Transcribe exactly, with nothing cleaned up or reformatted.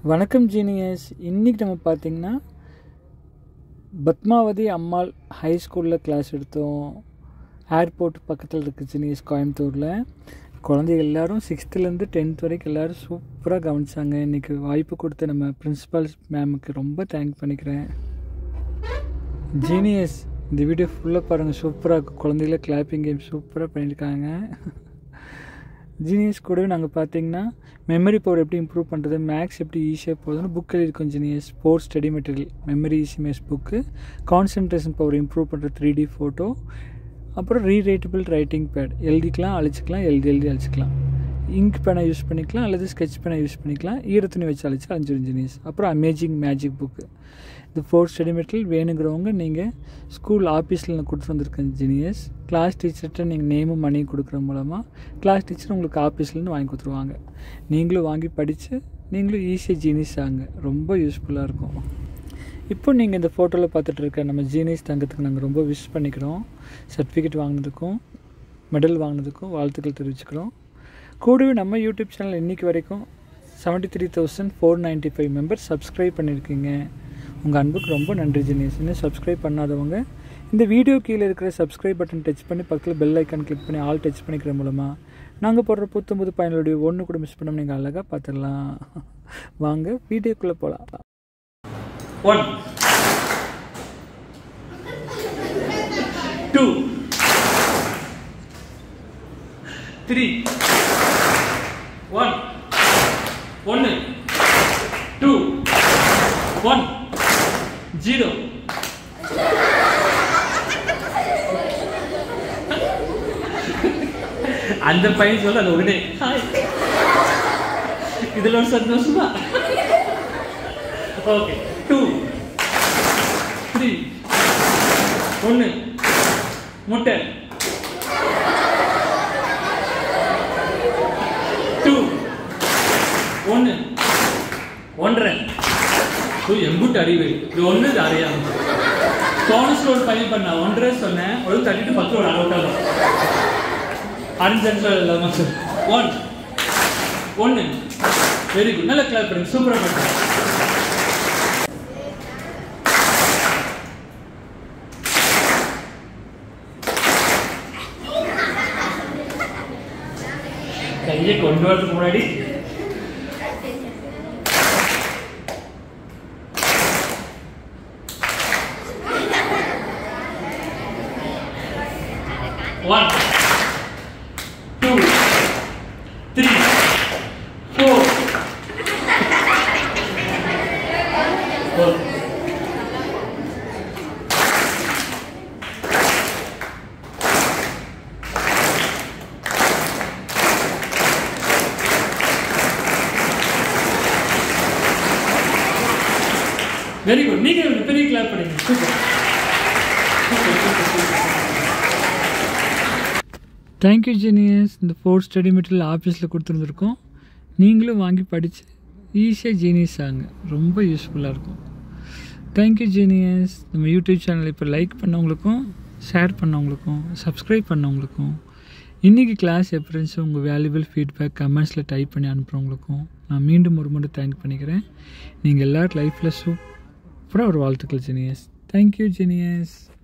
வணக்கம் ஜீனியஸ். இன்றைக்கி நம்ம பார்த்திங்கன்னா பத்மாவதி அம்மாள் ஹை ஸ்கூலில் கிளாஸ் எடுத்தோம். ஏர்போர்ட் பக்கத்தில் இருக்குது ஜீனியஸ், கோயம்புத்தூரில். குழந்தைகள் எல்லோரும் சிக்ஸ்த்துலேருந்து டென்த் வரைக்கும் எல்லோரும் சூப்பராக கவனிச்சாங்க. இன்றைக்கி வாய்ப்பு கொடுத்த நம்ம பிரின்ஸிபால் மேமுக்கு ரொம்ப தேங்க் பண்ணிக்கிறேன். ஜீனியஸ், இந்த வீடியோ ஃபுல்லாக பாருங்கள், சூப்பராக இருக்கும். குழந்தைகள கிளாப்பிங் கேம் சூப்பராக பண்ணியிருக்காங்க. ஜீனியஸ் கூடவே நாங்கள் பார்த்தீங்கன்னா மெமரி பவர் எப்படி இம்ப்ரூவ் பண்ணுறது, மேக்ஸ் எப்படி ஈஸியாக போகுதுன்னு புக் எழுதியிருக்கோம் genius. Sports study material memory easy maths book, concentration power improve பண்ணுற த்ரீ டி ஃபோட்டோ, அப்புறம் ரீரைட்டபிள் ரைட்டிங் பேட். எழுதிக்கலாம், அழிச்சிக்கலாம், எழுதி எழுதி அழிச்சிக்கலாம். இங்க் பேனை யூஸ் பண்ணிக்கலாம் அல்லது ஸ்கெட்ச் பேனை யூஸ் பண்ணிக்கலாம். ஈரத்துணி வச்சு அழிச்சு அஞ்சிரும் ஜீனியஸ். அப்புறம் அமேசிங் மேஜிக் புக்கு. இந்த ஃபோர்த் ஸ்டடி மெட்டீரியல் வேணுங்கிறவங்க நீங்கள் ஸ்கூல் ஆஃபீஸில் நான் கொடுத்து வந்திருக்கேன் ஜீனியஸ். கிளாஸ் டீச்சர்கிட்ட நீங்கள் நேமும் மணி கொடுக்குற மூலமாக கிளாஸ் டீச்சர் உங்களுக்கு ஆஃபீஸ்லேருந்து வாங்கி கொடுத்துருவாங்க. நீங்களும் வாங்கி படித்து நீங்களும் ஈஸியாக ஜீனியஸ் ஆகுங்க. ரொம்ப யூஸ்ஃபுல்லாக இருக்கும். இப்போ நீங்கள் இந்த ஃபோட்டோவில் பார்த்துட்டு இருக்க நம்ம ஜீனியஸ் தங்கத்துக்கு நாங்கள் ரொம்ப விஷ் பண்ணிக்கிறோம். சர்டிஃபிகேட் வாங்கினதுக்கும் மெடல் வாங்கினதுக்கும் வாழ்த்துக்கள் தெரிவிச்சுக்கிறோம். கூடவே நம்ம யூடியூப் சேனல் இன்றைக்கி வரைக்கும் seventy three thousand four ninety five members subscribe பண்ணியிருக்கீங்க. உங்கள் அன்புக்கு ரொம்ப நன்றி ஜீனியஸ். இன்னும் சப்ஸ்கிரைப் பண்ணாதவங்க இந்த வீடியோ கீழே இருக்கிற சப்ஸ்கிரைப் பட்டன் டச் பண்ணி பக்கத்தில் பெல் ஐக்கான் கிளிக் பண்ணி ஆல் டச் பண்ணிக்கிற மூலமாக நாங்கள் போடுற புத்தம்புது பயனுடைய ஒன்று கூட மிஸ் பண்ணாமல் நீங்கள் அழகாக பார்த்துடலாம். வாங்க வீடியோக்குள்ளே போகலாம். ஒன் டூ த்ரீ ஒன் ஒன்று டூ ஒன் ஜீரோ. அந்த பையன் சொல்ல அது உடனே இதுல ஒரு சந்தோஷமா. ஓகே, டூ த்ரீ ஒன்று முட்டை, டூ ஒன்று ஒன்றரை, எம்புட்டு அறிவு. இது ஒன்று இது அறியா தோனஸ் ரோடு பையன் பண்ண ஒன்றரை சொன்னேன், ஒரு தட்டிட்டு பத்து ஒரு அறுபத்தாறு அஞ்சு இல்லாம சார். ஒன் ஒன்று வெரி குட். நல்ல கிளாப் பண்ணுங்க, சூப்பராக பண்ணுங்க. கையை கொண்டு வரதுக்கு முன்னாடி one, two, three, four, four. Very good. நீங்க ஒரு பெரிய கிளாப் பண்ணுங்க. சூப்பர். Thank you genius. இந்த ஃபோர்த் ஸ்டடி மெட்டீரியல் ஆஃபீஸில் கொடுத்துருந்துருக்கோம். நீங்களும் வாங்கி படித்து ஈஸியாக ஜீனியஸ் ஆகுங்க. ரொம்ப யூஸ்ஃபுல்லாக இருக்கும். Thank you genius. நம்ம யூடியூப் சேனல் இப்போ லைக் பண்ணவங்களுக்கும் ஷேர் பண்ணவங்களுக்கும் சப்ஸ்கிரைப் பண்ணவங்களுக்கும் இன்றைக்கி கிளாஸ் எப்படி இருந்துச்சு உங்கள் வேல்யூபிள் ஃபீட்பேக் கமெண்ட்ஸில் டைப் பண்ணி அனுப்புகிறவங்களுக்கும் நான் மீண்டும் ஒரு முறை தேங்க் பண்ணிக்கிறேன். நீங்கள் எல்லோரும் லைஃப்பில் சூப்பராக ஒரு வாழ்த்துக்கள் ஜீனியஸ். Thank you genius.